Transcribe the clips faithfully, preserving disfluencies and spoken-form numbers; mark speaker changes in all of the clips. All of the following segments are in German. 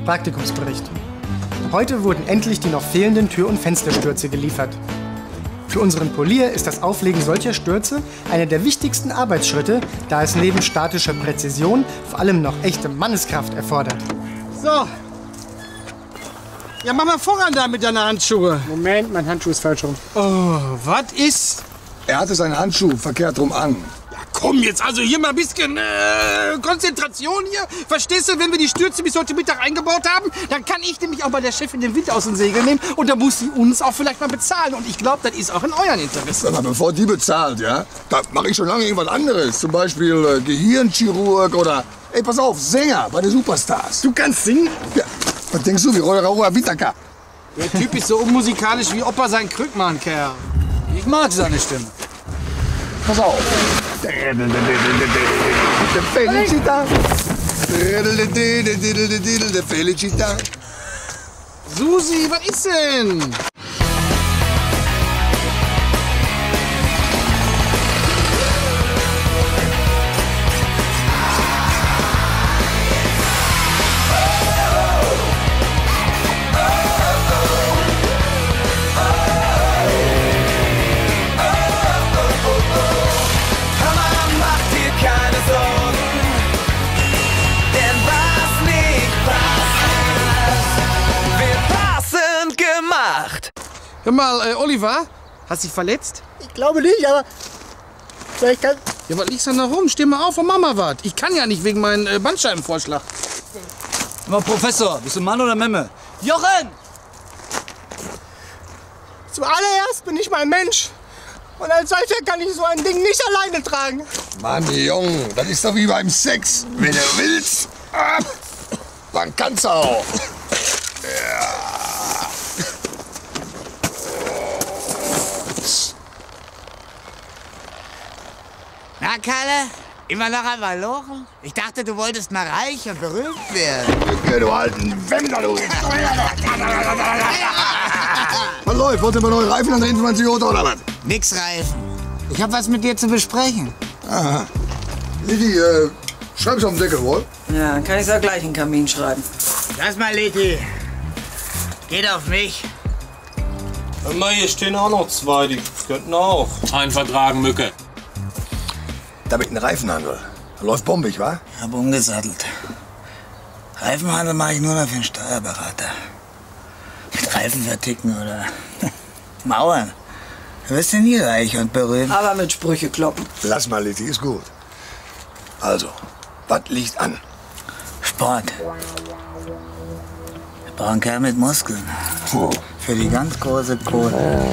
Speaker 1: Praktikumsbericht. Heute wurden endlich die noch fehlenden Tür- und Fensterstürze geliefert. Für unseren Polier ist das Auflegen solcher Stürze einer der wichtigsten Arbeitsschritte, da es neben statischer Präzision vor allem noch echte Manneskraft erfordert.
Speaker 2: So. Ja, mach mal voran da mit deinen Handschuhe.
Speaker 1: Moment, mein Handschuh ist falsch rum.
Speaker 2: Oh, was ist?
Speaker 3: Er hatte seinen Handschuh verkehrt rum an.
Speaker 2: Ja, komm jetzt, also hier mal ein bisschen äh, Konzentration hier. Verstehst du, wenn wir die Stürze bis heute Mittag eingebaut haben, dann kann ich nämlich auch bei der Chefin den Wind aus den Segeln nehmen und dann muss sie uns auch vielleicht mal bezahlen. Und ich glaube, das ist auch in euren Interesse.
Speaker 3: Aber bevor die bezahlt, ja, da mache ich schon lange irgendwas anderes. Zum Beispiel äh, Gehirnchirurg oder, ey, pass auf, Sänger bei den Superstars.
Speaker 2: Du kannst singen?
Speaker 3: Ja, was denkst du, wie Roller Vitaka?
Speaker 2: Der Typ ist so unmusikalisch wie Opa sein Krückmann, Kerl. Ich mag seine Stimme.
Speaker 3: Pass auf. Der Felicita. Der Felicita.
Speaker 2: Susi, was ist denn? Hör mal, äh, Oliver, hast dich verletzt?
Speaker 1: Ich glaube nicht, aber vielleicht kann...
Speaker 2: Ja, was liegst du denn da rum? Steh mal auf und mach mal was. Ich kann ja nicht wegen meinem äh, Bandscheibenvorschlag.
Speaker 4: Mal Professor, bist du Mann oder Memme? Jochen!
Speaker 1: Zuallererst bin ich mal ein Mensch. Und als solcher kann ich so ein Ding nicht alleine tragen.
Speaker 3: Mann, Junge, das ist doch wie beim Sex. Wenn du willst, ah, dann kannst du auch. Ja.
Speaker 5: Na, Kalle? Immer noch am Malochen? Ich dachte, du wolltest mal reich und berühmt werden.
Speaker 3: Ja, du alten Wender, du. Was läuft? Wollt ihr mal neue Reifen an der Information oder was?
Speaker 5: Nix Reifen. Ich hab was mit dir zu besprechen.
Speaker 3: Aha. Lidi, äh, schreib's auf den Deckel, wohl?
Speaker 6: Ja, dann kann ich auch gleich in den Kamin schreiben.
Speaker 5: Lass mal, Leti. Geht auf mich.
Speaker 7: Hör mal, hier stehen auch noch zwei, die könnten auch einvertragen, Mücke.
Speaker 3: Da mit dem Reifenhandel. Da läuft bombig, wa?
Speaker 5: Ich hab umgesattelt. Reifenhandel mache ich nur noch für den Steuerberater. Mit Reifen verticken oder Mauern. Du wirst ja nie reich und berühmt.
Speaker 6: Aber mit Sprüche kloppen.
Speaker 3: Lass mal, Liti, ist gut. Also, was liegt an?
Speaker 5: Sport. Wir brauchen einen Kerl mit Muskeln.
Speaker 3: Puh.
Speaker 5: Für die ganz große Kohle.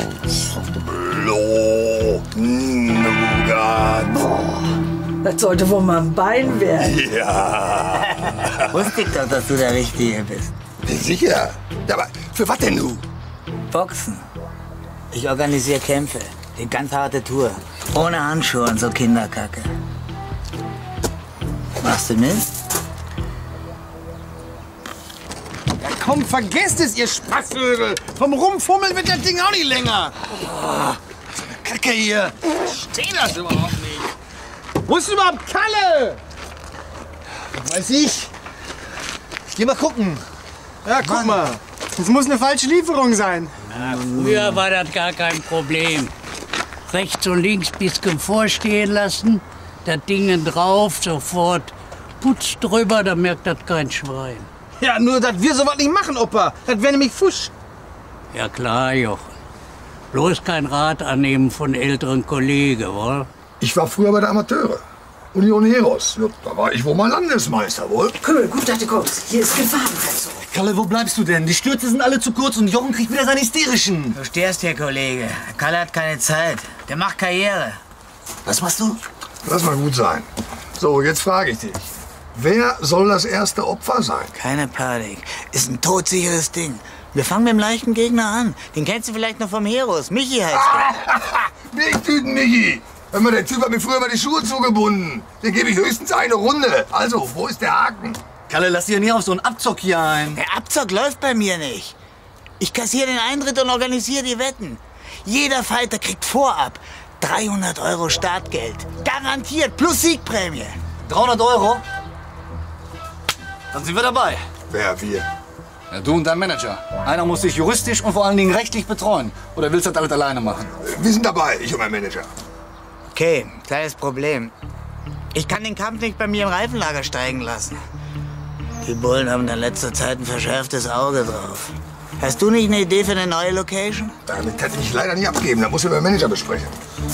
Speaker 3: Lo, Nougat.
Speaker 6: Das sollte wohl mal ein Bein werden.
Speaker 3: Ja.
Speaker 5: Wusste ich doch, dass du der Richtige bist.
Speaker 3: Sicher. Ja, aber für was denn du?
Speaker 5: Boxen. Ich organisiere Kämpfe. Die ganz harte Tour. Ohne Handschuhe und so Kinderkacke. Machst du mit?
Speaker 2: Ja, komm, vergesst es, ihr Spaßvögel. Vom Rumfummeln wird das Ding auch nicht länger. Oh, so eine Kacke hier. Ich verstehe das überhaupt nicht. Wo ist überhaupt Kalle?
Speaker 4: Weiß ich. Ich geh mal gucken.
Speaker 2: Ja, guck
Speaker 1: Mann.
Speaker 2: mal.
Speaker 1: Das muss eine falsche Lieferung sein.
Speaker 8: Na, früher war das gar kein Problem. Rechts und links bisschen vorstehen lassen, das Ding drauf, sofort Putz drüber, da merkt das kein Schwein.
Speaker 2: Ja, nur, dass wir sowas nicht machen, Opa. Das wäre nämlich Fusch.
Speaker 8: Ja klar, Jochen. Bloß kein Rat annehmen von älteren Kollegen, wohl?
Speaker 3: Ich war früher bei der Amateure. Union Heros. Ja, da war ich wohl mal Landesmeister, wohl?
Speaker 6: Kümmel, gut, dass du kommst. Hier ist Gefahrenverzug.
Speaker 4: Kalle, wo bleibst du denn? Die Stürze sind alle zu kurz und Jochen kriegt wieder seine hysterischen.
Speaker 5: Du stehst hier, Kollege. Kalle hat keine Zeit. Der macht Karriere.
Speaker 4: Was machst du?
Speaker 3: Lass mal gut sein. So, jetzt frage ich dich. Wer soll das erste Opfer sein?
Speaker 5: Keine Panik. Ist ein todsicheres Ding. Wir fangen mit dem leichten Gegner an. Den kennst du vielleicht noch vom Heros. Michi heißt der.
Speaker 3: Milchtüten Michi. Hör mal, der Typ hat mir früher mal die Schuhe zugebunden. Den gebe ich höchstens eine Runde. Also, wo ist der Haken?
Speaker 4: Kalle, lass dich ja nie auf so einen Abzock hier ein.
Speaker 5: Der Abzock läuft bei mir nicht. Ich kassiere den Eintritt und organisiere die Wetten. Jeder Fighter kriegt vorab dreihundert Euro Startgeld. Garantiert, plus Siegprämie.
Speaker 4: dreihundert Euro? Dann sind wir dabei.
Speaker 3: Wer, wir?
Speaker 4: Ja, du und dein Manager. Einer muss dich juristisch und vor allen Dingen rechtlich betreuen. Oder willst du das alles alleine machen?
Speaker 3: Wir sind dabei, ich und mein Manager.
Speaker 5: Okay, kleines Problem. Ich kann den Kampf nicht bei mir im Reifenlager steigen lassen. Die Bullen haben in letzter Zeit ein verschärftes Auge drauf. Hast du nicht eine Idee für eine neue Location?
Speaker 3: Damit kann ich leider nicht abgeben. Da muss ich mit meinem Manager besprechen.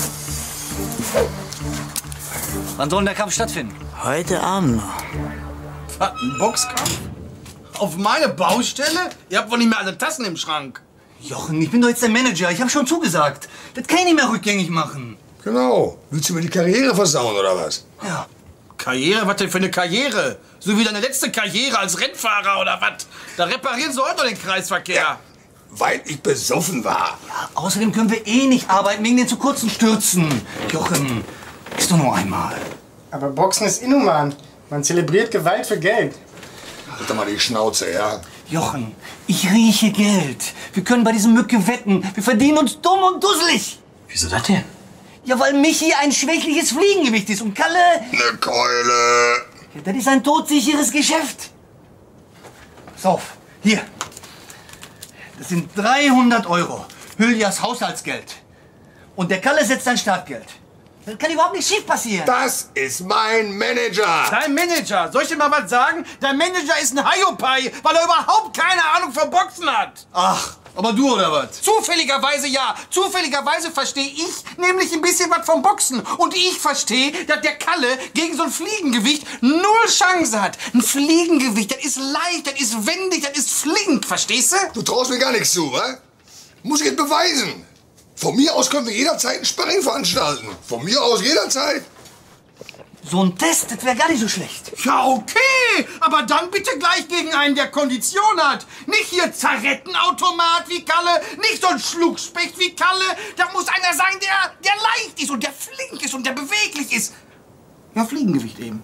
Speaker 4: Wann soll denn der Kampf stattfinden?
Speaker 5: Heute Abend noch.
Speaker 2: Was, ein Boxkampf? Auf meine Baustelle? Ihr habt wohl nicht mehr alle Tassen im Schrank.
Speaker 4: Jochen, ich bin doch jetzt der Manager. Ich habe schon zugesagt. Das kann ich nicht mehr rückgängig machen.
Speaker 3: Genau. Willst du mir die Karriere versauen, oder was?
Speaker 4: Ja.
Speaker 2: Karriere? Was denn für eine Karriere? So wie deine letzte Karriere als Rennfahrer oder was? Da reparieren sie heute noch den Kreisverkehr.
Speaker 3: Ja, weil ich besoffen war.
Speaker 4: Ja, außerdem können wir eh nicht arbeiten wegen den zu kurzen Stürzen. Jochen, ist doch nur einmal.
Speaker 1: Aber Boxen ist inhuman. Man zelebriert Gewalt für Geld.
Speaker 3: Halt doch mal die Schnauze, ja?
Speaker 4: Jochen, ich rieche Geld. Wir können bei diesem Mücke wetten. Wir verdienen uns dumm und dusselig.
Speaker 2: Wieso das denn?
Speaker 4: Ja, weil Michi ein schwächliches Fliegengewicht ist und Kalle...
Speaker 3: Ne Keule.
Speaker 4: Ja, das ist ein todsicheres Geschäft. Pass auf, hier. Das sind dreihundert Euro. Hüljas Haushaltsgeld. Und der Kalle setzt sein Startgeld. Das kann überhaupt nicht schief passieren.
Speaker 3: Das ist mein Manager.
Speaker 2: Dein Manager, soll ich dir mal was sagen? Dein Manager ist ein Hiopai, weil er überhaupt keine Ahnung vom Boxen hat.
Speaker 4: Ach, aber du oder was?
Speaker 2: Zufälligerweise ja. Zufälligerweise verstehe ich nämlich ein bisschen was vom Boxen. Und ich verstehe, dass der Kalle gegen so ein Fliegengewicht null Chance hat. Ein Fliegengewicht, das ist leicht, das ist wendig, das ist flink, verstehst du?
Speaker 3: Du traust mir gar nichts zu, wa? Muss ich jetzt beweisen. Von mir aus können wir jederzeit ein Sparring veranstalten. Von mir aus jederzeit.
Speaker 4: So ein Test, das wäre gar nicht so schlecht.
Speaker 2: Ja, okay. Aber dann bitte gleich gegen einen, der Kondition hat. Nicht hier Zarettenautomat wie Kalle, nicht so ein Schluckspecht wie Kalle. Da muss einer sein, der, der leicht ist und der flink ist und der beweglich ist. Ja, Fliegengewicht eben.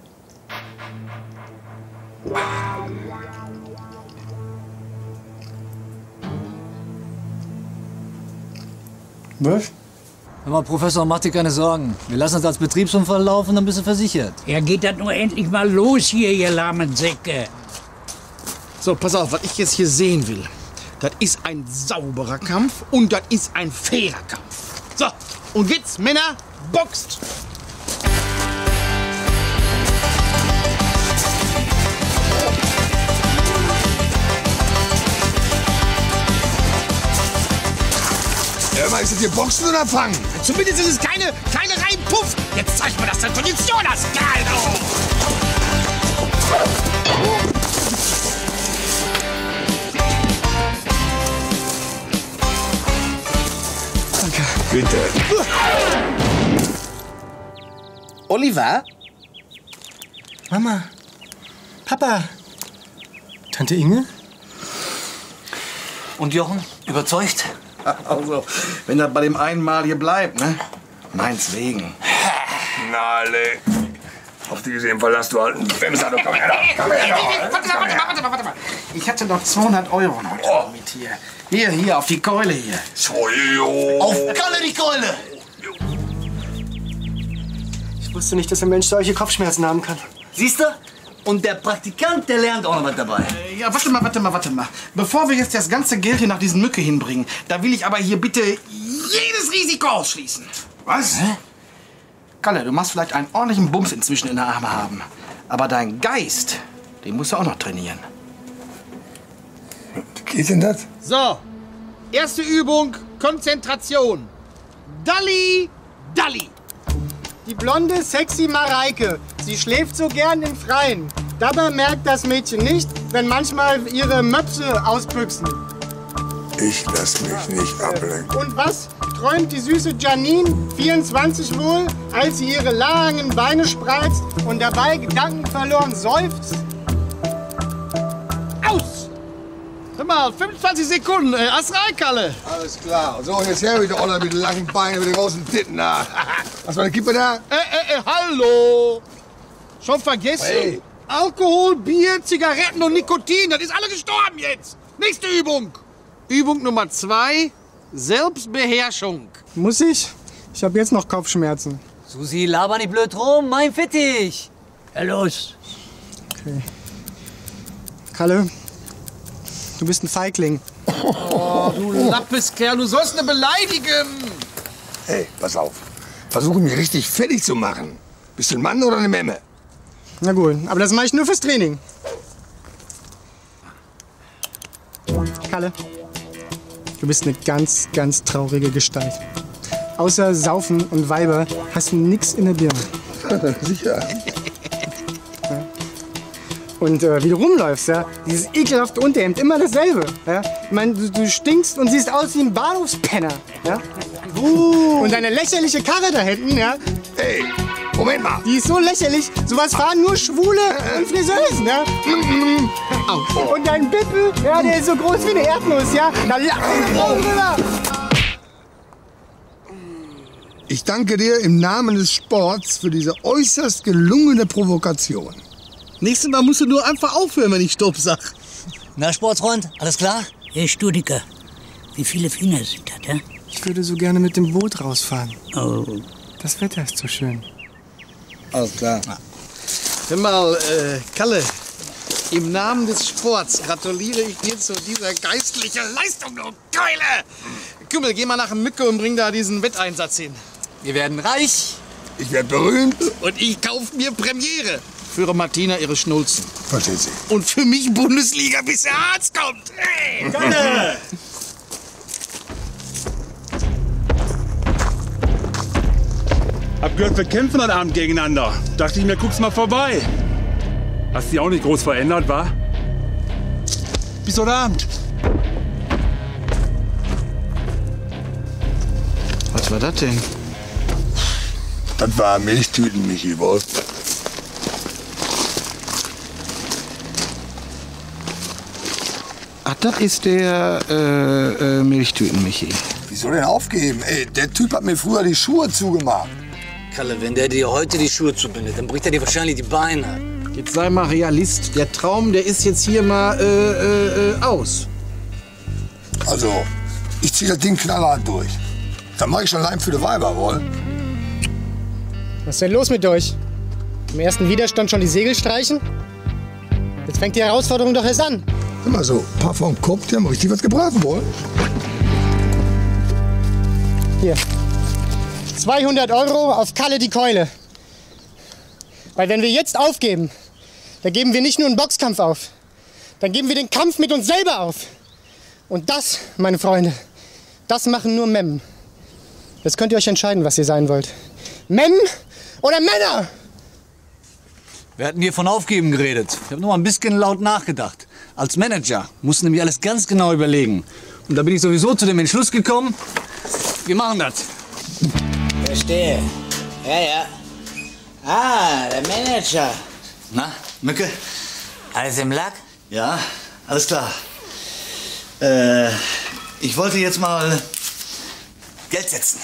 Speaker 1: Was?
Speaker 9: Hör mal, Professor, mach dir keine Sorgen. Wir lassen uns als Betriebsunfall laufen, dann bist du versichert.
Speaker 8: Ja, geht das nur endlich mal los hier, ihr lahmen Säcke.
Speaker 2: So, pass auf, was ich jetzt hier sehen will. Das ist ein sauberer Kampf und das ist ein fairer Kampf. So, und jetzt, Männer, boxt!
Speaker 3: Ja, mal, ist das hier Boxen oder Fangen?
Speaker 2: Zumindest ist es keine, keine rein Puff. Jetzt zeig mir, dass du Kondition hast. Geil,
Speaker 3: Danke. Bitte.
Speaker 2: Oliver?
Speaker 1: Mama. Papa. Tante Inge?
Speaker 4: Und Jochen, überzeugt?
Speaker 2: Also, wenn das bei dem einen Mal hier bleibt, ne? Meins wegen.
Speaker 3: Na, Le. Auf die gesehen verlass du alten Wemser. Komm her, komm her.
Speaker 2: Warte mal, warte mal, warte mal, warte mal. Ich hatte noch zweihundert Euro noch
Speaker 3: Oh.
Speaker 2: mit hier. Hier, hier, auf die Keule hier.
Speaker 3: Zojo.
Speaker 4: Auf Kalle die Keule!
Speaker 1: Ich wusste nicht, dass ein Mensch solche Kopfschmerzen haben kann.
Speaker 4: Siehst du? Und der Praktikant, der lernt auch noch was dabei.
Speaker 2: Äh, Ja, warte mal, warte mal, warte mal. Bevor wir jetzt das ganze Geld hier nach diesen Mücke hinbringen, da will ich aber hier bitte jedes Risiko ausschließen.
Speaker 3: Was?
Speaker 2: Hä? Kalle, du machst vielleicht einen ordentlichen Bums inzwischen in der Arme haben. Aber dein Geist, den musst du auch noch trainieren.
Speaker 3: Wie geht denn das?
Speaker 2: So, erste Übung, Konzentration. Dalli, Dalli.
Speaker 1: Die blonde, sexy Mareike. Sie schläft so gern im Freien. Dabei merkt das Mädchen nicht, wenn manchmal ihre Möpse ausbüchsen.
Speaker 3: Ich lass mich nicht ablenken.
Speaker 1: Und was träumt die süße Janine, vierundzwanzig wohl, als sie ihre langen Beine spreizt und dabei gedankenverloren seufzt?
Speaker 2: Aus! Hör mal, fünfundzwanzig Sekunden, äh, Ass rein, Kalle.
Speaker 3: Alles klar. So, jetzt her mit der Oller mit den langen Beinen, mit den großen Titten. Na. Was war eine Kippe da?
Speaker 2: Äh, äh, äh, hallo! Schon vergessen?
Speaker 3: Hey.
Speaker 2: Alkohol, Bier, Zigaretten und Nikotin, das ist alle gestorben jetzt. Nächste Übung. Übung Nummer zwei, Selbstbeherrschung.
Speaker 1: Muss ich? Ich habe jetzt noch Kopfschmerzen.
Speaker 9: Susi, laber nicht blöd rum, mein Fittich.
Speaker 8: Ja, los.
Speaker 1: Okay. Kalle, Du bist ein Feigling.
Speaker 2: Oh, du Lappeskerl, du sollst ne beleidigen.
Speaker 3: Hey, pass auf. Versuche mich richtig fertig zu machen. Bist du ein Mann oder eine Memme?
Speaker 1: Na gut, aber das mache ich nur fürs Training. Kalle, du bist eine ganz, ganz traurige Gestalt. Außer Saufen und Weiber hast du nix in der Birne.
Speaker 3: Sicher.
Speaker 1: Und äh, wie du rumläufst, ja, dieses ekelhafte Unterhemd, immer dasselbe. Ja? Ich meine, du, du stinkst und siehst aus wie ein Bahnhofspenner. Ja? Uh. Und deine lächerliche Karre da hinten, ja,
Speaker 3: Hey, Moment mal.
Speaker 1: die ist so lächerlich, sowas fahren nur Schwule und Friseusen. Ja? Und dein Bippel, ja, der ist so groß wie eine Erdnuss, ja, da lacht ich drüber.
Speaker 3: Ich danke dir im Namen des Sports für diese äußerst gelungene Provokation.
Speaker 2: Nächstes Mal musst du nur einfach aufhören, wenn ich Stopp sag.
Speaker 9: Na, Sportsfreund, alles klar?
Speaker 8: Herr Studiker, wie viele Finger sind das, ja?
Speaker 1: Ich würde so gerne mit dem Boot rausfahren.
Speaker 8: Oh.
Speaker 1: Das Wetter ist so schön.
Speaker 2: Alles klar. Hör mal, äh, Kalle, im Namen des Sports gratuliere ich dir zu dieser geistlichen Leistung, du Keule! Kümmel, geh mal nach dem Mücke und bring da diesen Wetteinsatz hin.
Speaker 9: Wir werden reich.
Speaker 3: Ich werde berühmt.
Speaker 2: Und ich kauf mir Premiere. Für Martina ihre Schnulzen.
Speaker 3: Versteht sie.
Speaker 2: Und für mich Bundesliga, bis der Arzt kommt. Hey!
Speaker 9: Kalle!
Speaker 10: Hab gehört, wir kämpfen heute Abend gegeneinander. Dachte ich mir, guck's mal vorbei. Hast dich auch nicht groß verändert, wa? Bis heute Abend.
Speaker 2: Was war das denn?
Speaker 3: Das war Milchtüten, Michi, wohl.
Speaker 2: Ach, das ist der äh, äh, Milchtüten-Michi.
Speaker 3: Wieso denn aufgeben? Ey, der Typ hat mir früher die Schuhe zugemacht.
Speaker 11: Kalle, wenn der dir heute die Schuhe zubindet, dann bricht er dir wahrscheinlich die Beine.
Speaker 2: Jetzt sei mal Realist. Der Traum, der ist jetzt hier mal äh, äh, äh, aus.
Speaker 3: Also, ich zieh das Ding knallhart durch. Dann mach ich schon allein für die Weiber, wohl.
Speaker 1: Was ist denn los mit euch? Im ersten Widerstand schon die Segel streichen? Jetzt fängt die Herausforderung doch erst an.
Speaker 3: Immer so, ein paar vom Kopf, die haben richtig was gebraten wollen.
Speaker 1: Hier. zweihundert Euro auf Kalle die Keule. Weil wenn wir jetzt aufgeben, dann geben wir nicht nur einen Boxkampf auf. Dann geben wir den Kampf mit uns selber auf. Und das, meine Freunde, das machen nur Memmen. Jetzt könnt ihr euch entscheiden, was ihr sein wollt. Memmen oder Männer?
Speaker 9: Wir hatten hier von Aufgeben geredet. Ich habe nur mal ein bisschen laut nachgedacht. Als Manager musst du nämlich alles ganz genau überlegen. Und da bin ich sowieso zu dem Entschluss gekommen, wir machen das.
Speaker 5: Verstehe. Ja, ja. Ah, der Manager.
Speaker 9: Na, Mücke?
Speaker 5: Alles im Lack?
Speaker 9: Ja, alles klar. Äh, ich wollte jetzt mal Geld setzen.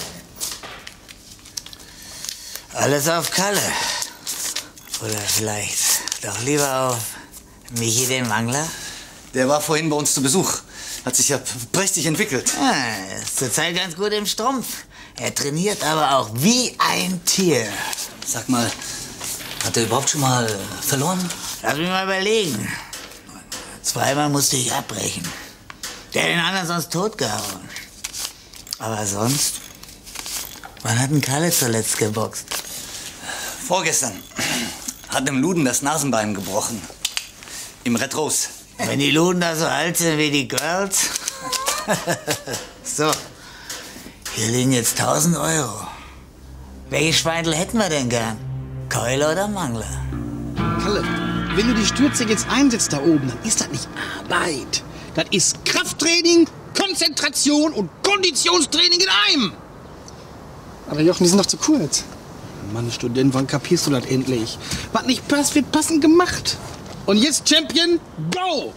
Speaker 5: Alles auf Kalle. Oder vielleicht doch lieber auf Michi den Mangler?
Speaker 9: Der war vorhin bei uns zu Besuch. Hat sich ja prächtig entwickelt.
Speaker 5: Ah, ist zurzeit ganz gut im Strumpf. Er trainiert aber auch wie ein Tier.
Speaker 9: Sag mal, hat er überhaupt schon mal verloren?
Speaker 5: Lass mich mal überlegen. Zweimal musste ich abbrechen. Der hat den anderen sonst totgehauen. Aber sonst... Wann hat denn Kalle zuletzt geboxt?
Speaker 9: Vorgestern hat dem Luden das Nasenbein gebrochen. Im Red Rose.
Speaker 5: Wenn die Luden da so alt sind wie die Girls. So, hier liegen jetzt tausend Euro. Welche Schweindel hätten wir denn gern? Keule oder Mangler?
Speaker 2: Kalle, wenn du die Stürze jetzt einsetzt da oben, dann ist das nicht Arbeit. Das ist Krafttraining, Konzentration und Konditionstraining in einem.
Speaker 1: Aber Jochen, die sind doch zu kurz.
Speaker 2: Mann, Student, wann kapierst du das endlich? Was nicht passt, wird passend gemacht. Und jetzt, Champion, go!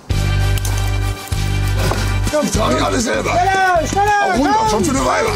Speaker 3: Das trage ich alles selber.
Speaker 1: Schneller, schneller!
Speaker 3: Auch runter, schon für die Weiber.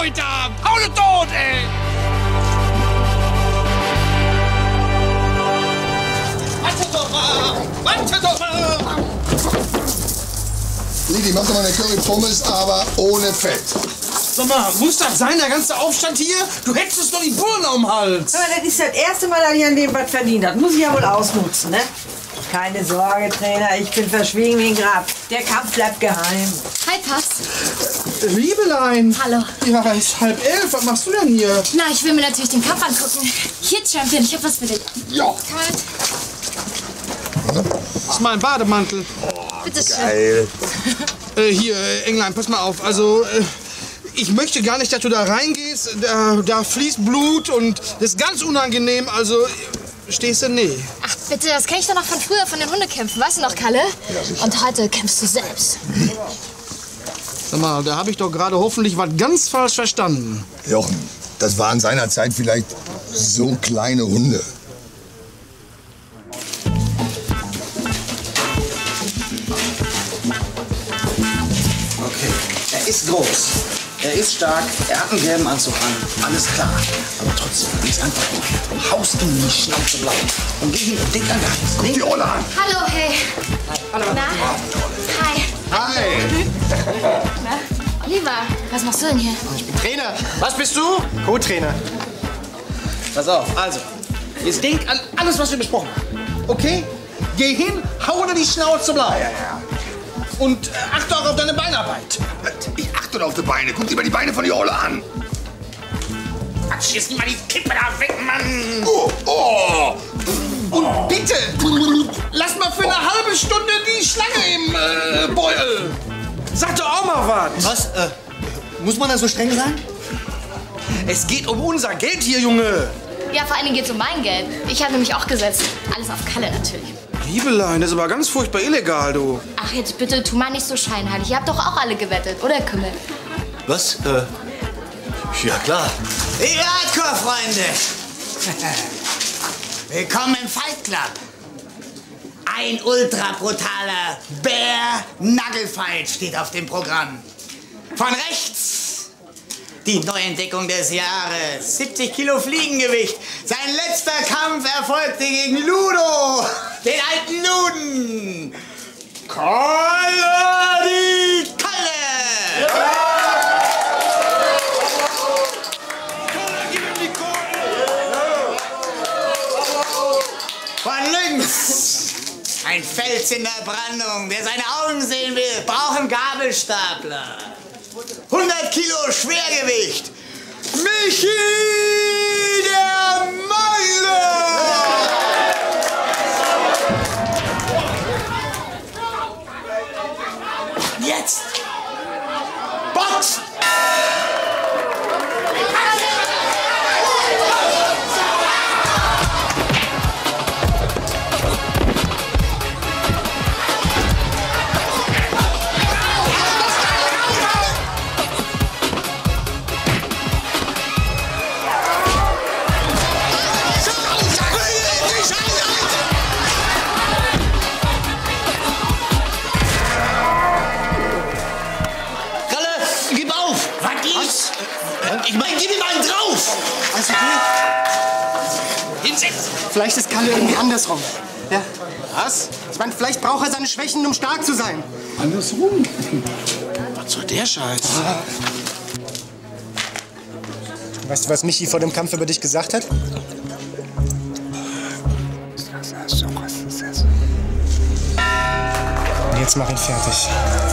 Speaker 2: heute Abend. Hau ne tot, ey! Warte doch mal! Warte doch mal!
Speaker 3: Lidi, mach doch mal eine Curry Pommes, aber ohne Fett.
Speaker 2: Sag mal, muss das sein, der ganze Aufstand hier? Du hättest doch die Bullen am Hals.
Speaker 6: Aber das ist das erste Mal, dass ich an dem was verdient habe. Muss ich ja wohl ausnutzen, ne? Keine Sorge, Trainer, ich bin verschwiegen wie ein Grab. Der Kampf bleibt geheim.
Speaker 12: Hi, Pass.
Speaker 2: Liebelein.
Speaker 12: Hallo.
Speaker 2: Ja, es ist halb elf. Was machst du denn hier?
Speaker 12: Na, ich will mir natürlich den Kampf angucken. Hier, Champion, ich hab was für dich.
Speaker 3: Ja.
Speaker 12: Kalt.
Speaker 2: Das ist mein Bademantel.
Speaker 12: Bitte schön.
Speaker 3: Geil.
Speaker 2: Äh, hier, äh, Englein, pass mal auf. Also, äh, ich möchte gar nicht, dass du da reingehst. Da, da fließt Blut und das ist ganz unangenehm. Also, stehst du? Nee.
Speaker 12: Ach, bitte, das kenne ich doch noch von früher, von den Hundekämpfen. Weißt du noch, Kalle?
Speaker 3: Ja, sicher.
Speaker 12: Und heute kämpfst du selbst.
Speaker 2: Sag mal, da habe ich doch gerade hoffentlich was ganz falsch verstanden.
Speaker 3: Jochen, das waren seinerzeit vielleicht so kleine Hunde.
Speaker 4: Okay, er ist groß, er ist stark, er hat einen gelben Anzug an, alles klar. Aber trotzdem, ist einfach nur, haust ihm die Schnauze blau und geh hin und denk an gar nichts.
Speaker 3: Guck die Olle an.
Speaker 12: Hallo, hey.
Speaker 2: Hallo.
Speaker 12: Na? Hi.
Speaker 3: Hi.
Speaker 12: Na? Oliver, was machst du denn hier?
Speaker 1: Ich bin Trainer.
Speaker 2: Was bist du?
Speaker 1: Co-Trainer.
Speaker 2: Pass auf, also, jetzt denk an alles, was wir besprochen haben. Okay? Geh hin, hau dir die Schnauze blau.
Speaker 3: Ja, ja.
Speaker 2: Und äh, achte auch auf deine Beinarbeit.
Speaker 3: Ich achte doch auf die Beine. Guck dir mal die Beine von die Olle an.
Speaker 2: Quatsch, jetzt nimm mal die Kippe da weg, Mann.
Speaker 3: Oh, oh.
Speaker 2: Und bitte, lass mal für eine halbe Stunde die Schlange im äh, Beutel. Sag doch auch mal was.
Speaker 4: Was? Äh, muss man da so streng sein?
Speaker 2: Es geht um unser Geld hier, Junge.
Speaker 12: Ja, vor allen Dingen geht's um mein Geld. Ich habe nämlich auch gesetzt. Alles auf Kalle natürlich.
Speaker 2: Liebelein, das ist aber ganz furchtbar illegal, du.
Speaker 12: Ach, jetzt bitte, tu mal nicht so scheinheilig. Ihr habt doch auch alle gewettet, oder, Kümmel?
Speaker 4: Was? Äh, ja, klar.
Speaker 5: Liebe Hardcore-Freunde, willkommen im Fight Club. Ein ultra brutaler Bär-Nuggle-Fight steht auf dem Programm. Von rechts die Neuentdeckung des Jahres. siebzig Kilo Fliegengewicht. Sein letzter Kampf erfolgte gegen Ludo, den alten Luden. Kalle die Kalle! Von links ein Fels in der Brandung, der seine Augen sehen will, braucht einen Gabelstapler. hundert Kilo Schwergewicht. Michi der Meile! Und jetzt Box! Ich meine, gib ihm einen drauf!
Speaker 1: Alles okay?
Speaker 2: Hinsetzen!
Speaker 1: Vielleicht ist Kalle irgendwie andersrum. Ja. Was? Ich meine, vielleicht braucht er seine Schwächen, um stark zu sein.
Speaker 3: Andersrum?
Speaker 2: Was soll der Scheiß?
Speaker 1: Weißt du, was Michi vor dem Kampf über dich gesagt hat? Und jetzt mach ihn fertig.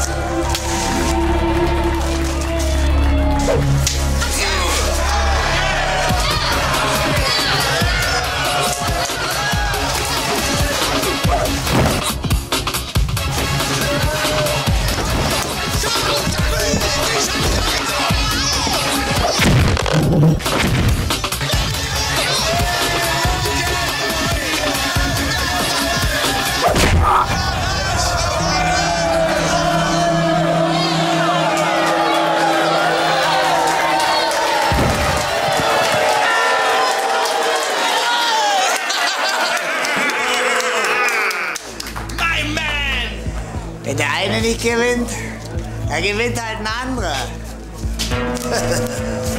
Speaker 5: Wenn der eine nicht gewinnt, dann gewinnt halt ein anderer.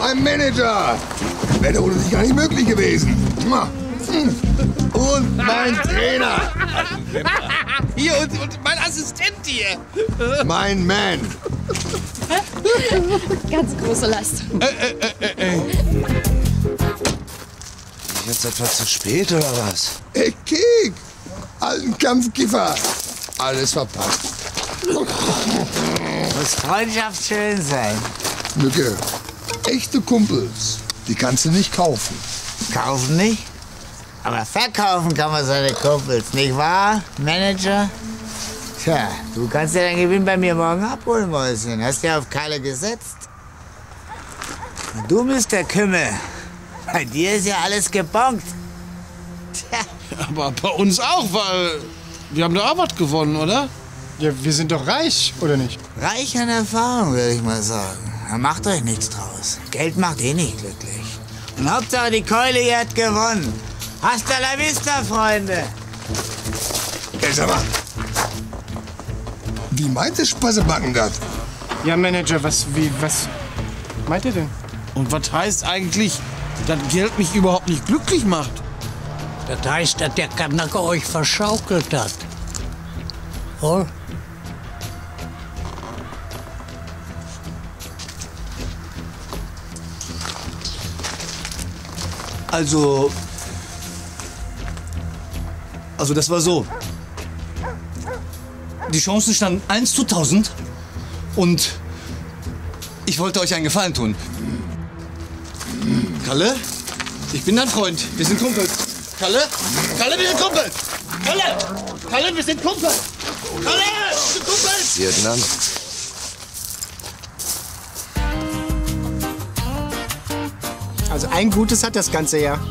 Speaker 3: Mein Manager. Wäre ohne dich gar nicht möglich gewesen. Und mein Trainer.
Speaker 2: Hier, und, und mein Assistent hier.
Speaker 3: Mein Man.
Speaker 12: Ganz große Last.
Speaker 3: Äh, äh, äh, äh.
Speaker 13: Jetzt etwa zu spät, oder was?
Speaker 3: Ey, Kek! Alten Kampfkiffer. Alles verpasst.
Speaker 5: Muss Freundschaft schön sein.
Speaker 3: Mücke, echte Kumpels, die kannst du nicht kaufen.
Speaker 5: Kaufen nicht? Aber verkaufen kann man seine Kumpels, nicht wahr, Manager? Tja, du kannst ja deinen Gewinn bei mir morgen abholen, Mäuschen. Hast ja auf Kalle gesetzt. Und du bist der Kümmel. Bei dir ist ja alles gebongt. Tja.
Speaker 2: Aber bei uns auch, weil wir haben da auch was gewonnen, oder?
Speaker 1: Ja, wir sind doch reich, oder nicht?
Speaker 5: Reich an Erfahrung, würde ich mal sagen. Da macht euch nichts draus. Geld macht eh nicht glücklich. Und Hauptsache, die Keule hier hat gewonnen. Hasta la vista, Freunde.
Speaker 3: Ey, sag mal. Wie meint der Spassebacken das?
Speaker 1: Ja, Manager, was, wie, was meint ihr denn?
Speaker 2: Und was heißt eigentlich, dass Geld mich überhaupt nicht glücklich macht?
Speaker 8: Das heißt, dass der Kanacke euch verschaukelt hat. Wohl?
Speaker 9: Also... Also das war so. Die Chancen standen eins zu tausend und ich wollte euch einen Gefallen tun. Kalle, ich bin dein Freund. Wir sind Kumpels. Kalle? Kalle, wir sind Kumpels! Kalle! Kalle, wir sind Kumpels! Kalle, wir sind Kumpels!
Speaker 13: Vietnam.
Speaker 1: Also ein Gutes hat das ganze Jahr.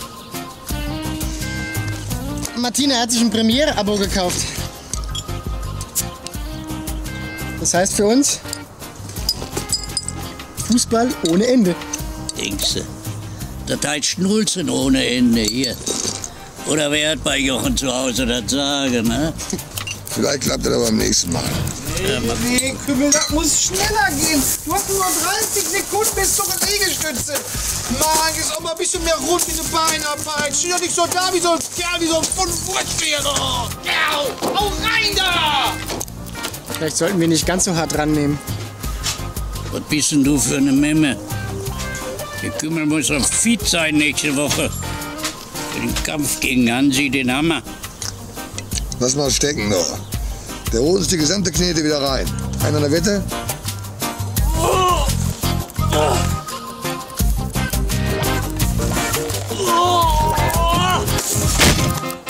Speaker 1: Martina hat sich ein Premiere-Abo gekauft. Das heißt für uns Fußball ohne Ende.
Speaker 8: Denkste, das heißt Schnulzen ohne Ende hier. Oder wer hat bei Jochen zu Hause das Sagen, ne?
Speaker 3: Vielleicht klappt das aber beim nächsten Mal.
Speaker 8: Ja,
Speaker 2: Nee, Kümmel, das muss schneller gehen. Du hast nur dreißig Sekunden bis zur Liegestütze. Mann, ist auch mal ein bisschen mehr rund wie eine Beinarbeit. Steh doch nicht so da wie so ein Kerl, wie so ein Fünf-Wurstschere. Kerl, hau rein da!
Speaker 1: Vielleicht sollten wir nicht ganz so hart rannehmen.
Speaker 8: Was bist denn du für eine Memme? Der Kümmel muss auf fit sein nächste Woche. Für den Kampf gegen Hansi, den Hammer.
Speaker 3: Lass mal stecken noch. Der holt uns die gesamte Knete wieder rein. Einer an der Wette?
Speaker 8: Oh. Oh. Oh.